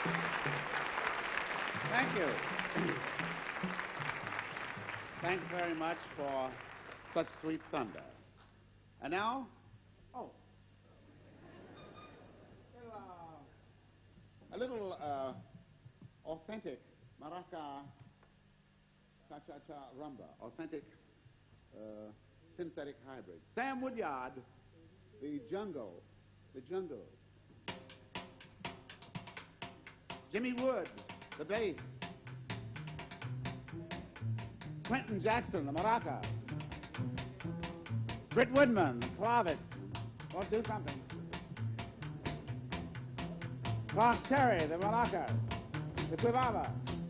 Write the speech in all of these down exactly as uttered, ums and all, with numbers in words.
Thank you. Thanks very much for such sweet thunder. And now, oh, a little uh, authentic maraca cha-cha-cha rumba, authentic uh, synthetic hybrid. Sam Woodyard, the jungle, the jungle. Jimmy Wood, the bass. Quentin Jackson, the maraca. Britt Woodman, the clavet. Well, do something. Clark Terry, the maraca, the quivava.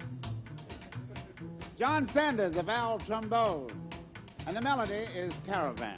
John Sanders, the valve trombone. And the melody is Caravan.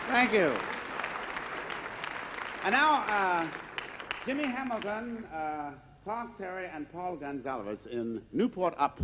Thank you. And now, uh, Jimmy Hamilton, uh, Clark Terry, and Paul Gonsalves in Newport Up.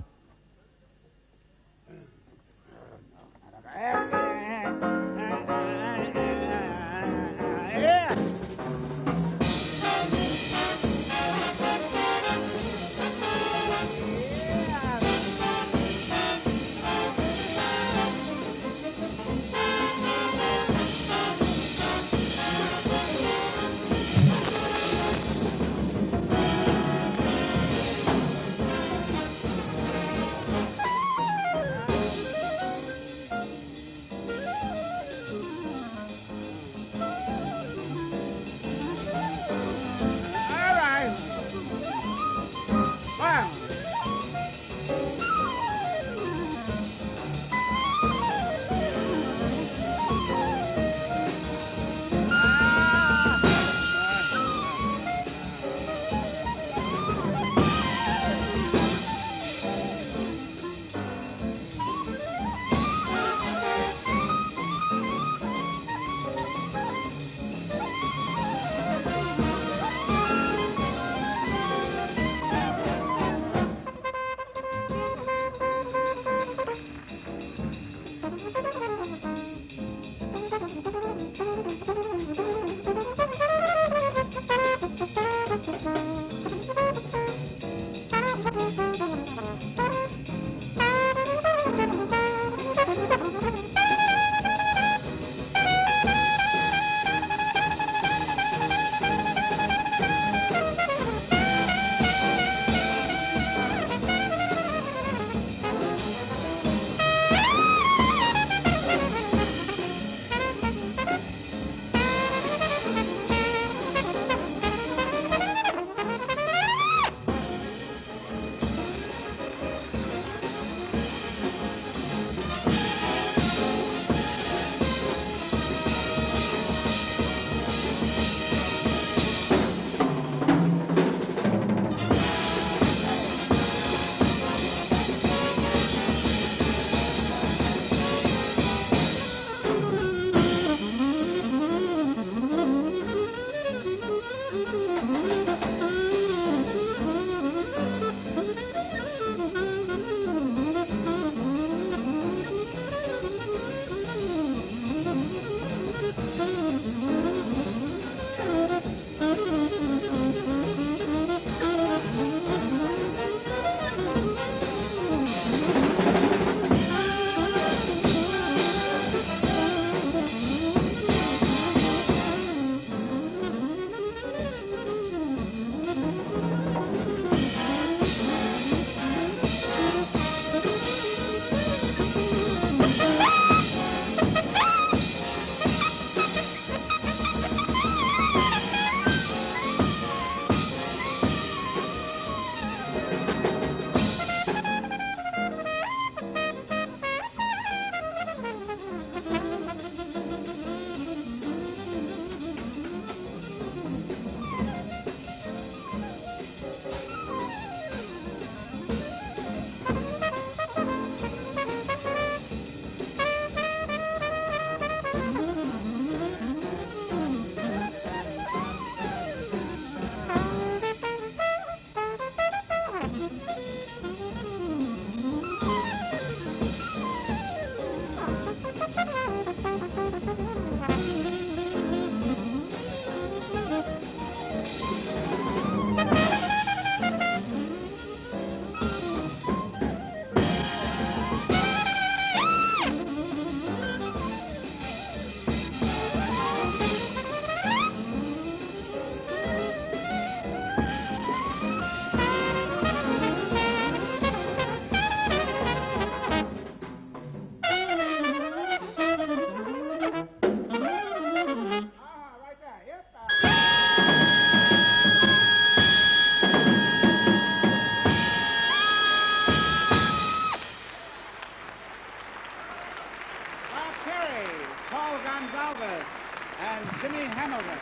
Gonsalves and Jimmy Hamilton.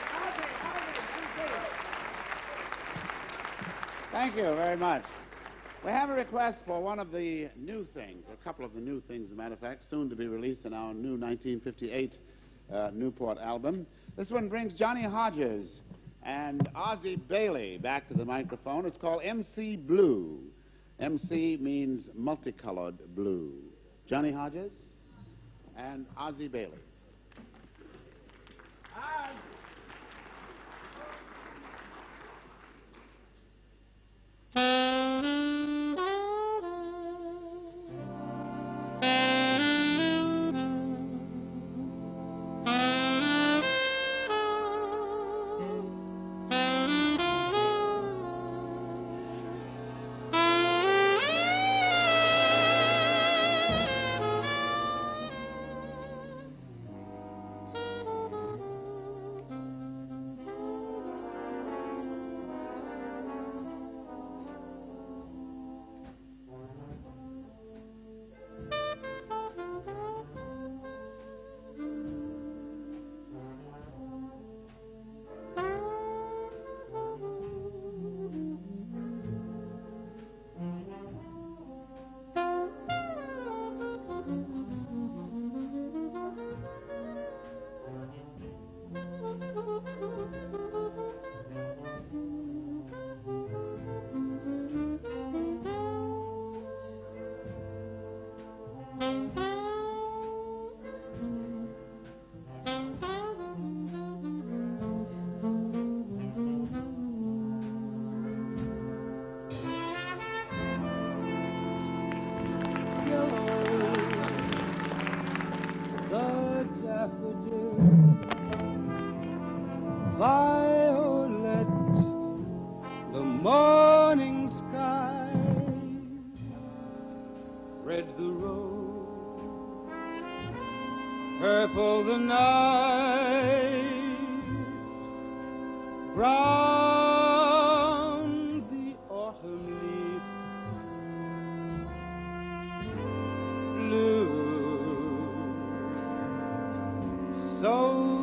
Thank you very much. We have a request for one of the new things, or a couple of the new things, as a matter of fact, soon to be released in our new nineteen fifty-eight uh, Newport album. This one brings Johnny Hodges and Ozzie Bailey back to the microphone. It's called M C Blue. M C means multicolored blue. Johnny Hodges and Ozzie Bailey. And violet, the morning sky, red the rose, purple the night, brown the autumn leaf, blue, so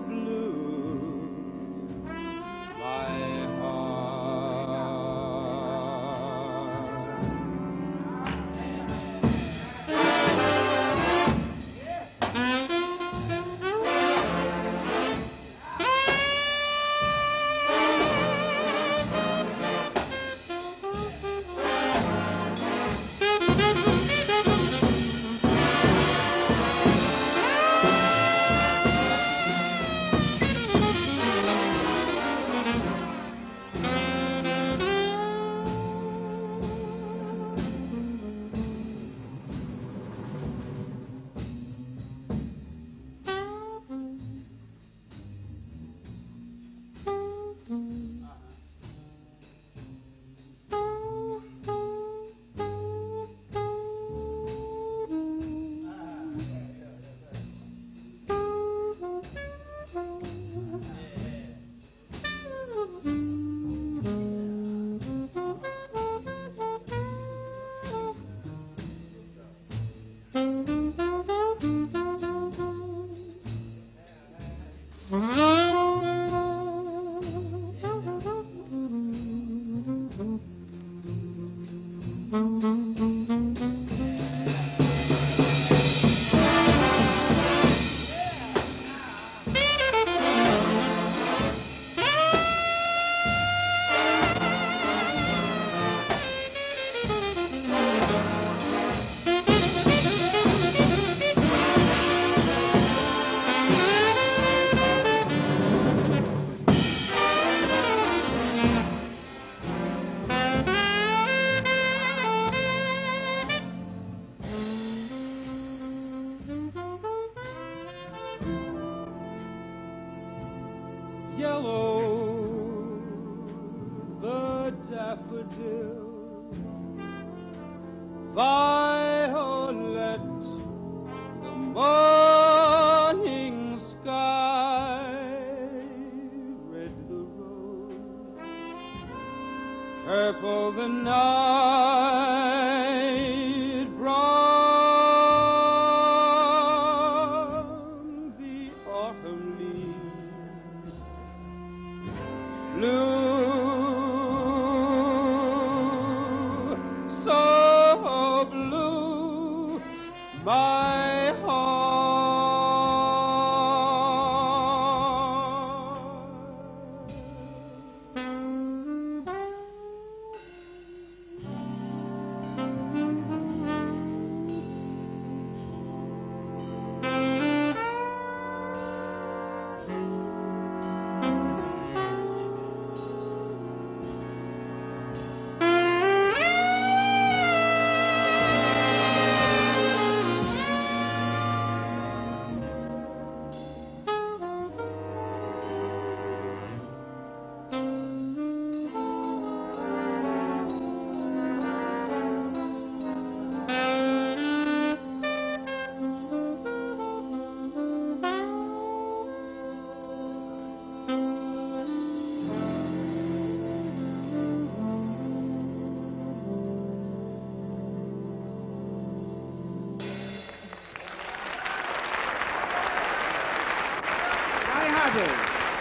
yellow, the daffodil, violet, the morning sky, red the rose, purple the night, brown the autumn leaves, blue, so my heart. Johnny Hodges,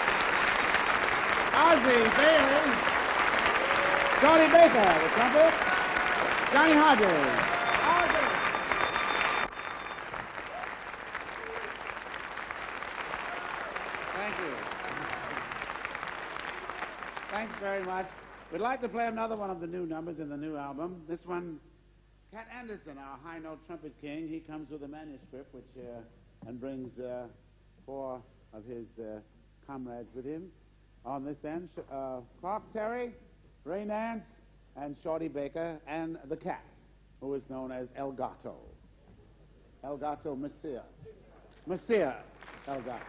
Ozzie Bailey, Shorty Baker, the trumpet, Johnny Hodges, Ozzie. Thank you. Thanks very much. We'd like to play another one of the new numbers in the new album. This one, Cat Anderson, our high note trumpet king, he comes with a manuscript which uh, and brings uh, four of his uh, comrades with him. On this end, uh, Clark Terry, Ray Nance, and Shorty Baker, and the cat, who is known as El Gato. El Gato Messiah. Messiah El Gato.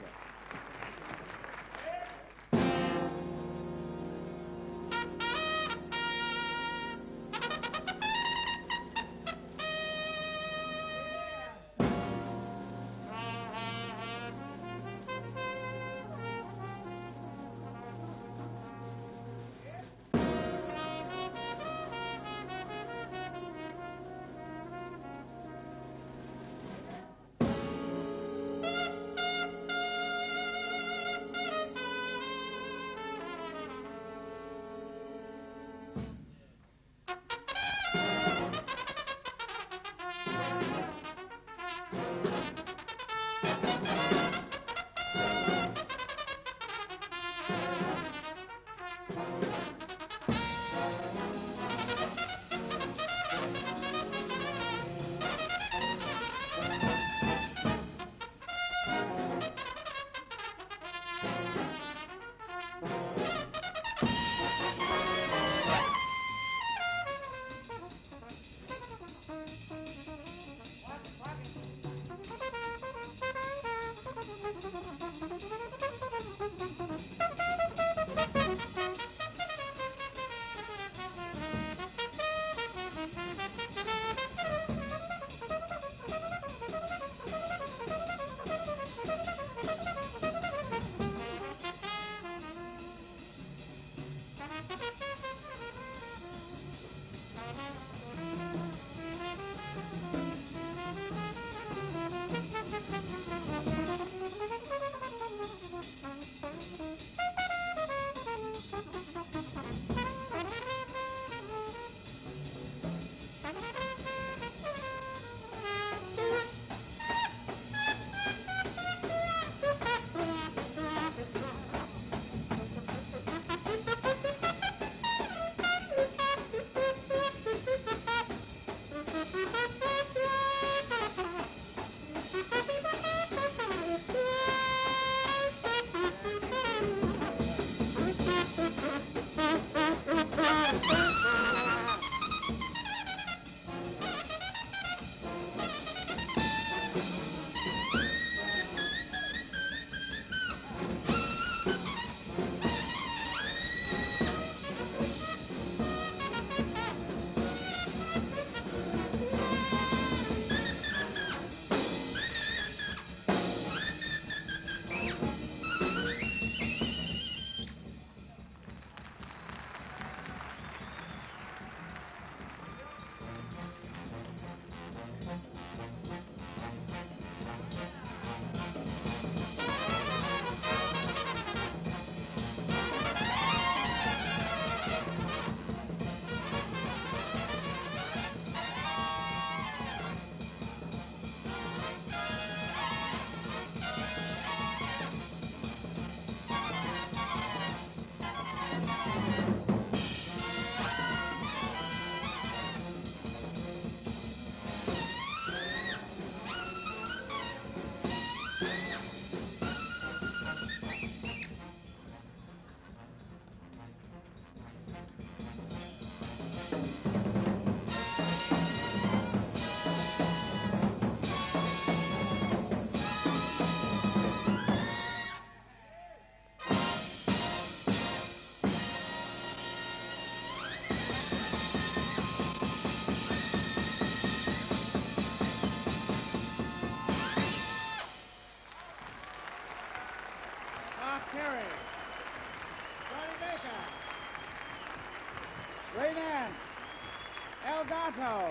Chicago.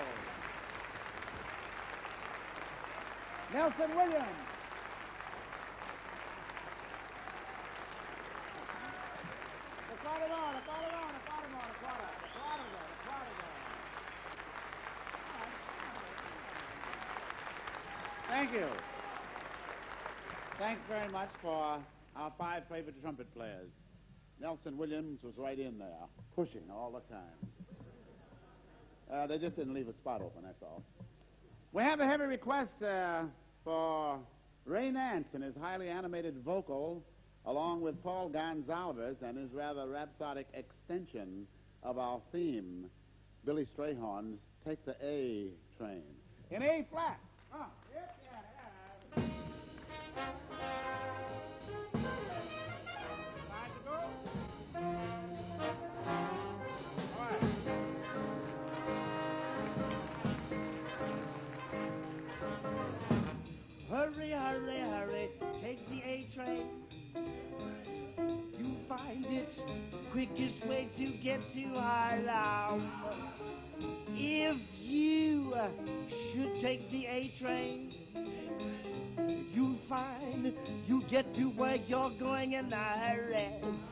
Nelson Williams. The quarter more, the quarter more, the quarter more, the quarter, the quarter there, the quarter there. Thank you. Thanks very much for our five favorite trumpet players. Nelson Williams was right in there, pushing all the time. Uh, they just didn't leave a spot open, that's all. We have a heavy request uh, for Ray Nance and his highly animated vocal, along with Paul Gonsalves and his rather rhapsodic extension of our theme, Billy Strayhorn's Take the A Train. In A flat. Oh, yep, yeah, yeah. Time to go? All right. Hurry, hurry, hurry, take the A train. You find it quickest way to get to Harlem. If you uh, should take the A train, you'll find you get to where you're going in a hurry.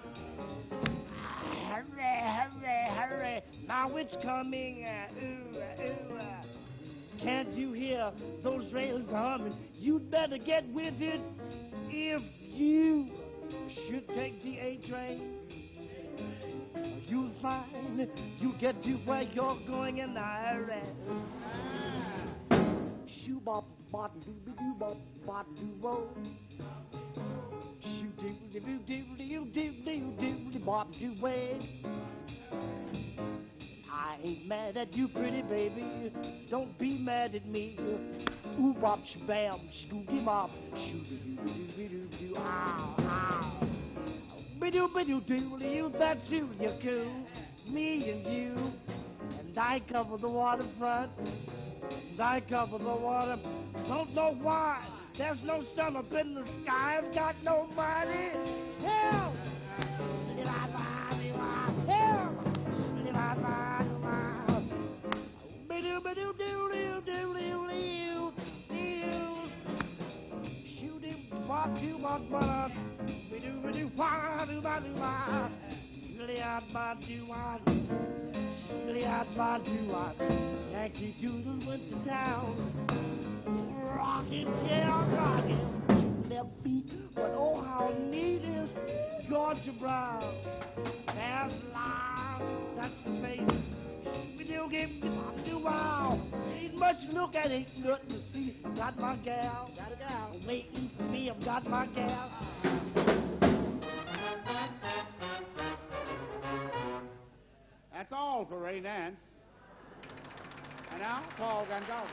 Hurry, hurry, hurry, now it's coming. Uh, ooh, ooh, uh. Can't you hear those rails humming? You'd better get with it if you should take the A train. You'll find you get to where you're going in a hurry. Shoo bop bop doo doo bop bop doo wo. Shoo doo doo doo doo doo doo doo bop doo way. I ain't mad at you, pretty baby. Don't be mad at me. Ooh bop shabam, scooty bop, shoo doo doo doo doo doo. Ow, ow. Bidoo bidoo doo doo, that's who you cool. Me and you, and I cover the waterfront. And I cover the water. Don't know why. There's no sun up in the sky. I've got no money. Help! Help! Yankee Doodle went to town, rocking, yeah, rocking, their feet, but oh how neat is Georgia Brown. There's long, that's the face. We do give the pop to wow. Ain't much to look at, ain't nothing to see. Got my gal, got a gal, waiting for me. I've got my gal. That's all for Ray Nance. And now, Paul Gonsalves.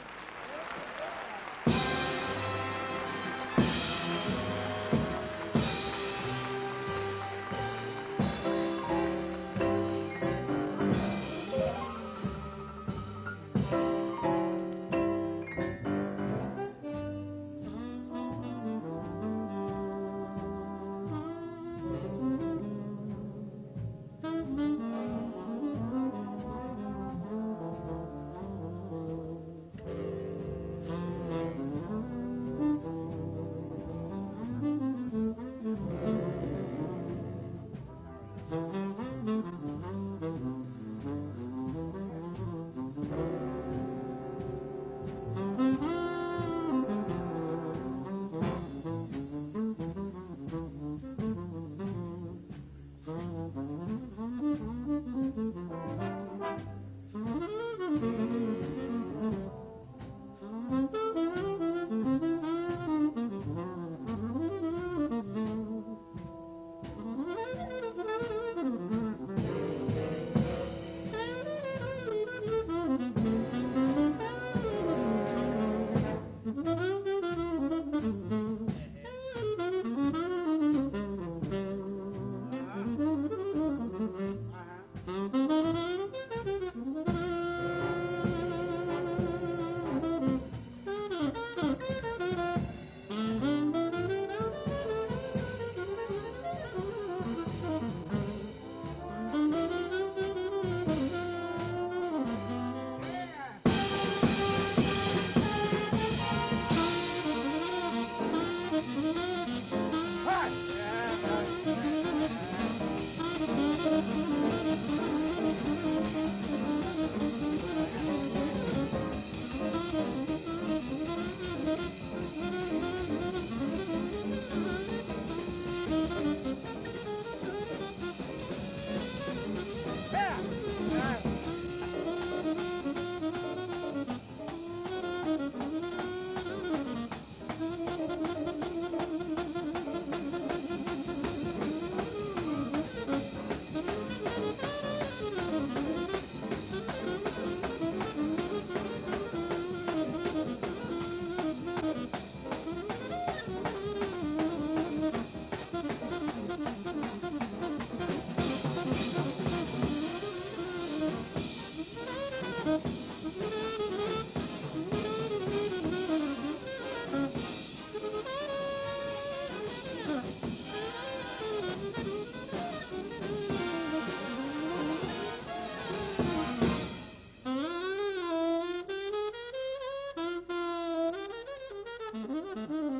Thank you.